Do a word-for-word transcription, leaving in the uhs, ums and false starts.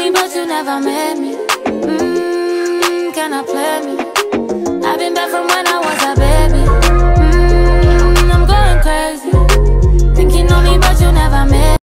but you never met me. Mmm, can I play me?